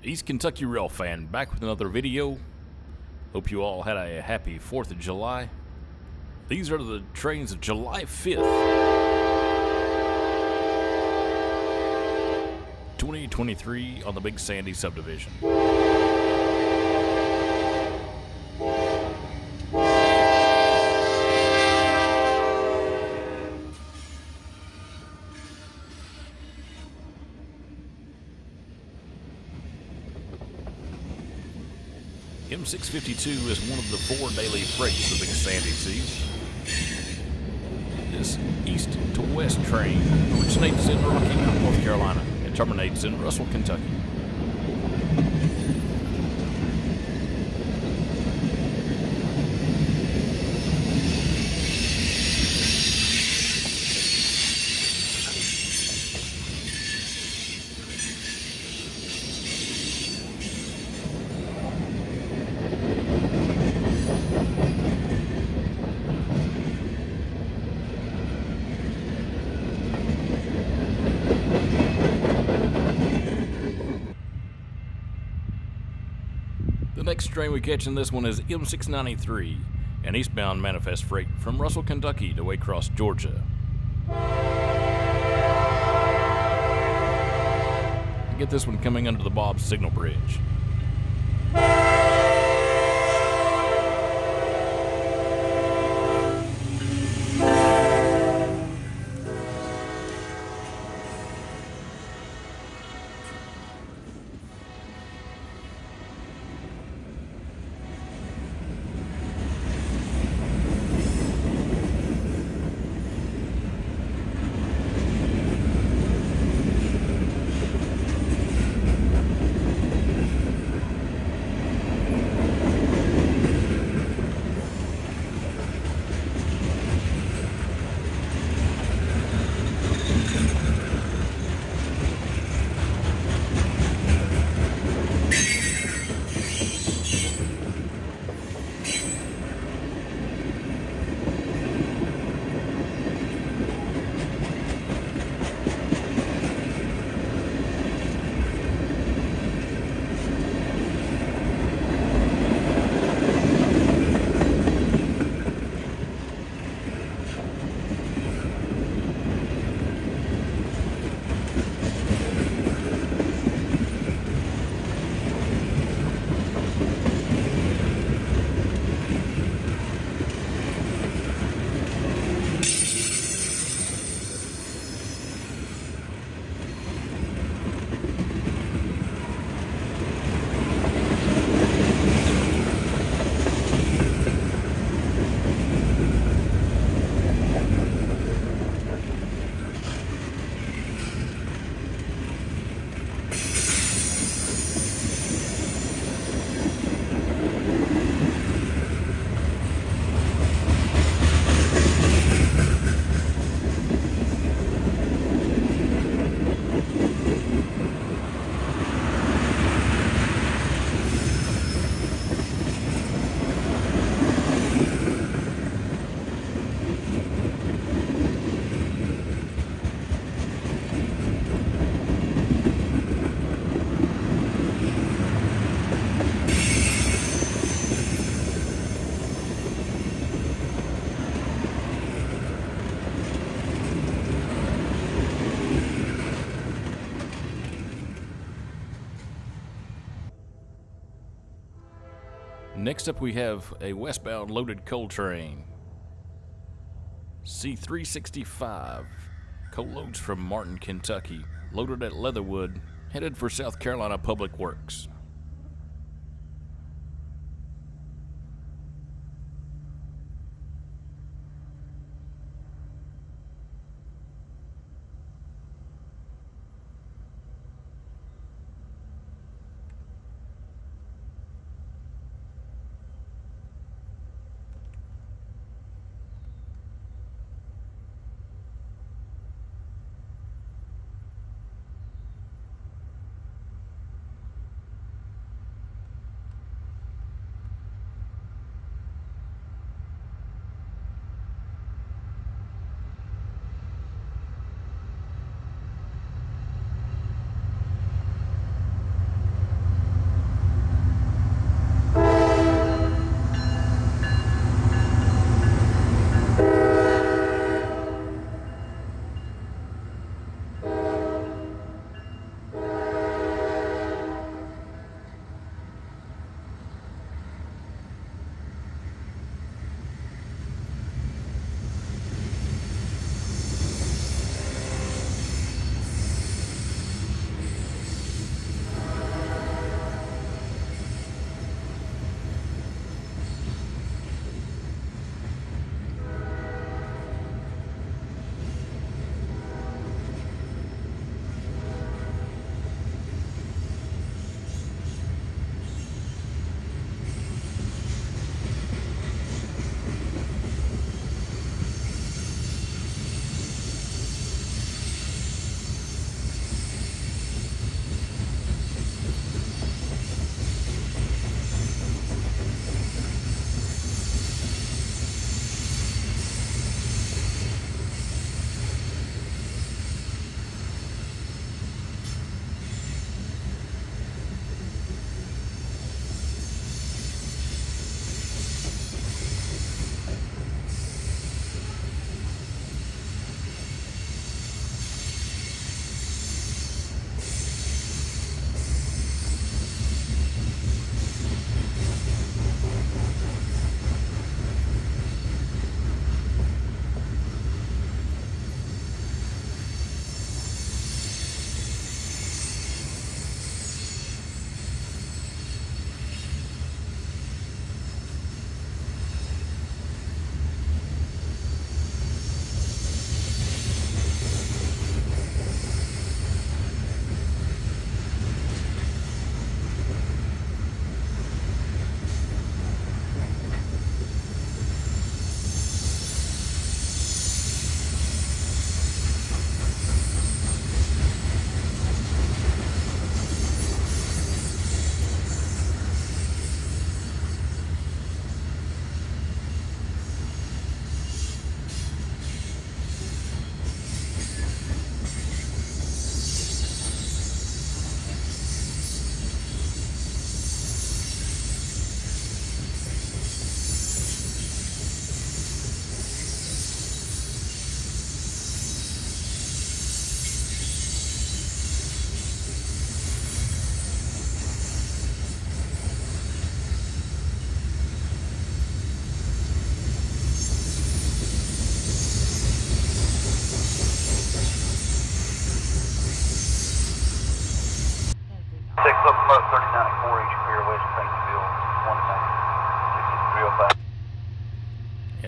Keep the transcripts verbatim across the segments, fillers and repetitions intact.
East Kentucky Rail fan, back with another video. Hope you all had a happy fourth of July. These are the trains of July fifth, twenty twenty-three on the Big Sandy subdivision. M six fifty-two is one of the four daily freights the Big Sandy sees. This east to west train originates in Rocky Mount, North Carolina, and terminates in Russell, Kentucky. The next train we catch in this one is M six ninety-three, an eastbound manifest freight from Russell, Kentucky to Waycross, Georgia. Get this one coming under the Bob's Signal Bridge. Next up we have a westbound loaded coal train. C three sixty-five. Coal loads from Martin, Kentucky, loaded at Leatherwood, headed for South Carolina Public Works.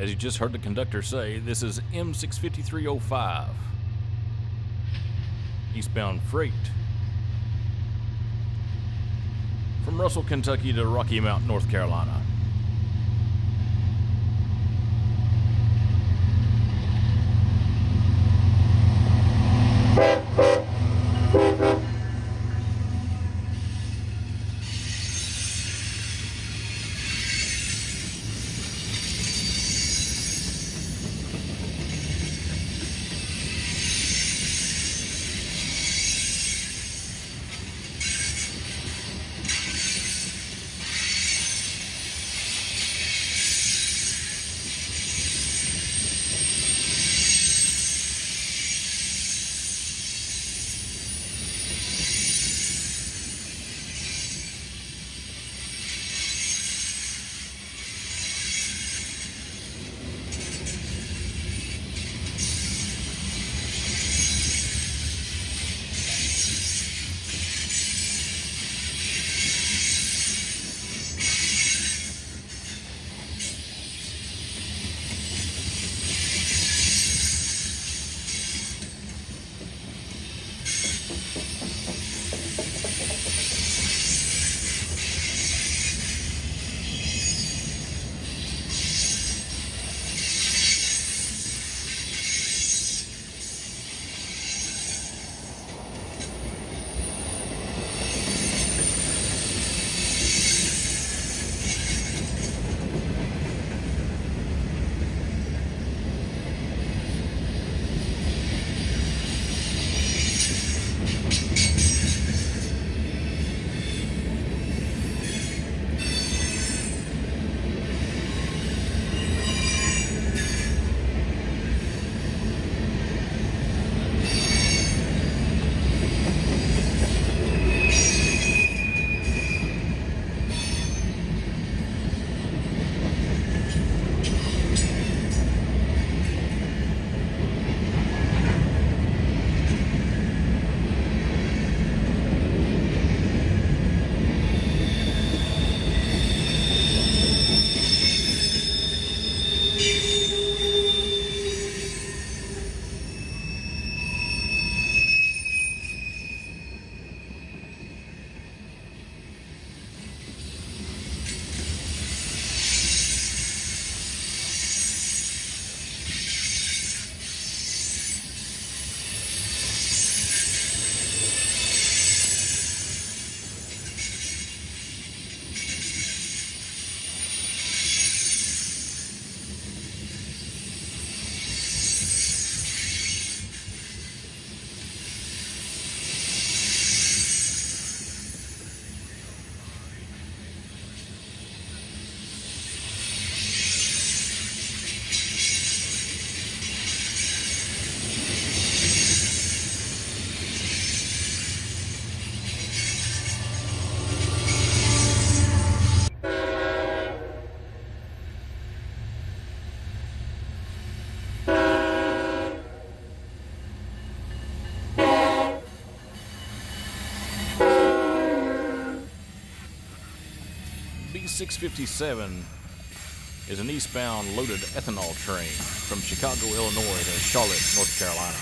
as you just heard the conductor say, this is M six fifty-three oh five. Eastbound freight. From Russell, Kentucky to Rocky Mount, North Carolina. B six fifty-seven is an eastbound loaded ethanol train from Chicago, Illinois to Charlotte, North Carolina.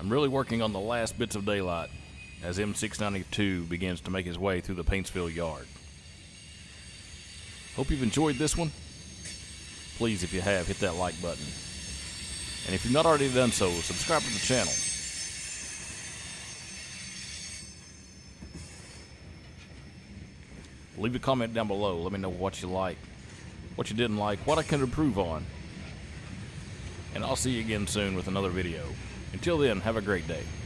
I'm really working on the last bits of daylight as M six ninety-two begins to make his way through the Paintsville yard. Hope you've enjoyed this one. Please, if you have, hit that like button. And if you've not already done so, subscribe to the channel. Leave a comment down below. Let me know what you like, what you didn't like, what I can improve on. And I'll see you again soon with another video. Until then, have a great day.